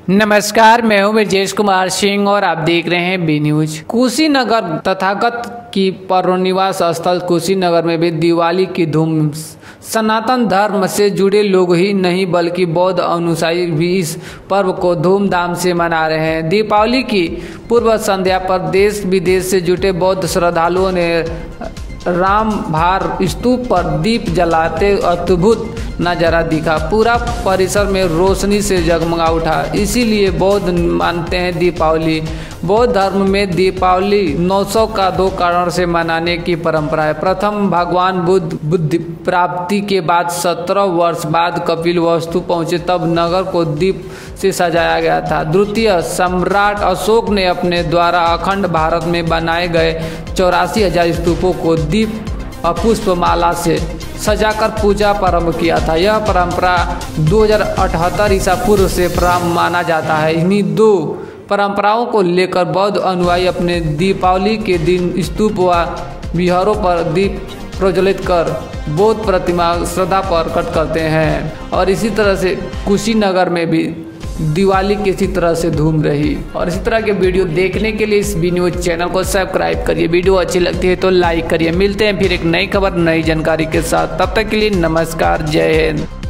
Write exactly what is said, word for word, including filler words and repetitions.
नमस्कार, मैं हूं ब्रजेश कुमार सिंह और आप देख रहे हैं बी न्यूज। कुशीनगर तथागत की परनिवास स्थल कुशीनगर में भी दिवाली की धूम। सनातन धर्म से जुड़े लोग ही नहीं बल्कि बौद्ध अनुयायी भी इस पर्व को धूमधाम से मना रहे हैं। दीपावली की पूर्व संध्या पर देश विदेश से जुटे बौद्ध श्रद्धालुओं ने राम भार स्तूप पर दीप जलाते अद्भुत नज़ारा दिखा। पूरा परिसर में रोशनी से जगमगा उठा। इसीलिए बौद्ध मानते हैं दीपावली बौद्ध धर्म में दीपावली नौसों का दो कारण से मनाने की परंपरा है। प्रथम, भगवान बुद्ध बुद्धि प्राप्ति के बाद सत्रह वर्ष बाद कपिल वस्तु पहुँचे, तब नगर को दीप से सजाया गया था। द्वितीय, सम्राट अशोक ने अपने द्वारा अखंड भारत में बनाए गए चौरासी हजार स्तूपों को दीप और पुष्पमाला से सजाकर पूजा प्रारंभ किया था। यह परंपरा दो हजार अठहत्तर ईसा पूर्व से प्रारंभ माना जाता है। इन्हीं दो परंपराओं को लेकर बौद्ध अनुयायी अपने दीपावली के दिन स्तूप व विहारों पर दीप प्रज्वलित कर बौद्ध प्रतिमा श्रद्धा प्रकट करते हैं। और इसी तरह से कुशीनगर में भी दिवाली की इसी तरह से धूम रही। और इसी तरह के वीडियो देखने के लिए इस बी न्यूज चैनल को सब्सक्राइब करिए। वीडियो अच्छी लगती है तो लाइक करिए। मिलते हैं फिर एक नई खबर नई जानकारी के साथ। तब तक के लिए नमस्कार, जय हिंद।